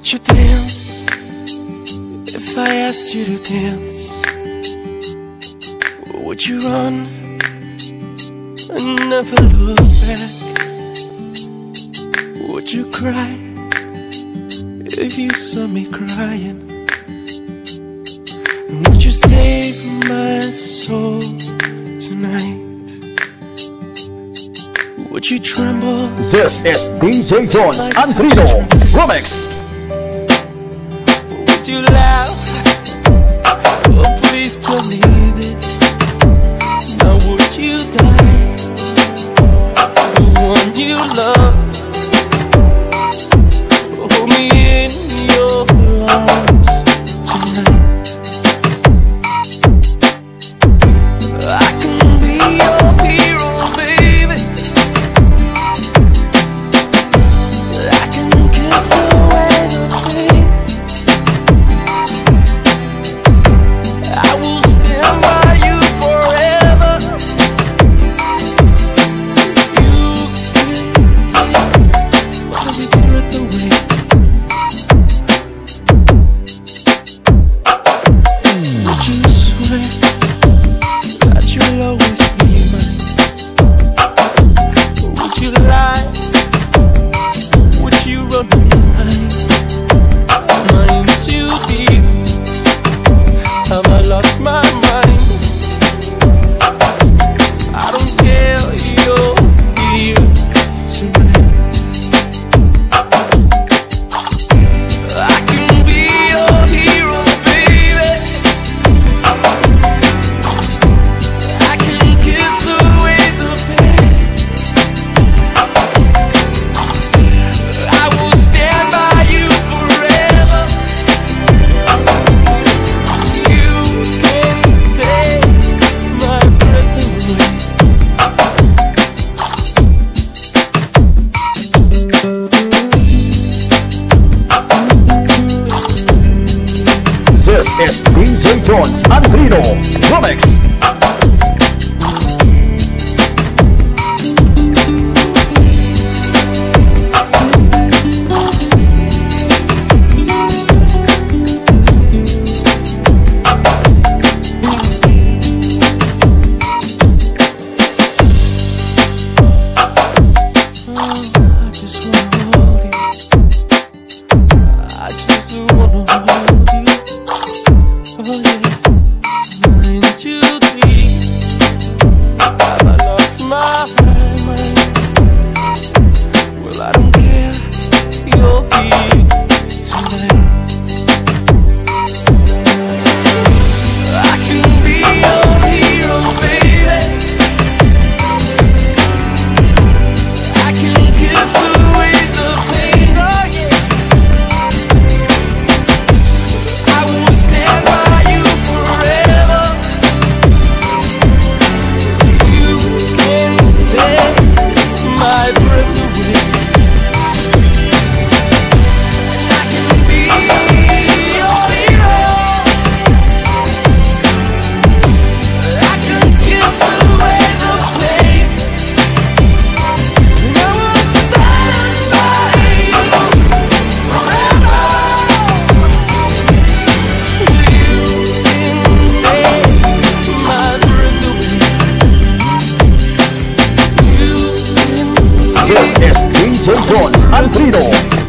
Would you dance if I asked you to dance? Or would you run and never look back? Would you cry if you saw me crying? And would you save my soul tonight? Would you tremble? This is DJ Jones Antrino Remix. Would you laugh? Oh, please tell me this. Now would you die for the one you love? Hold me in your arms tonight. I can be your hero, baby. I can kiss away the pain. I will stand by you forever. You can take every breath away. Would you swear that you'll always be mine? Or would you lie? Would you run behind? Mine too deep. Have I lost my mind? I don't care, you're here tonight. I can be your hero, baby. I can kiss away the pain. I will stand by you forever. You can take my breath away. This is DJ Jones Antrino Remix. I just wanna hold you. I just wanna hold you. Oh yeah, mine too deep. Have I lost my mind? Well, I don't care. You'll be tonight. I can be your hero, baby. I can kiss away the pain. Oh yeah. I will stand by you forever. You can take my breath away. And I can be your hero. I can kiss away the pain. And I will stand by you forever. You can take my breath away. You can This is DJ Jones Antrino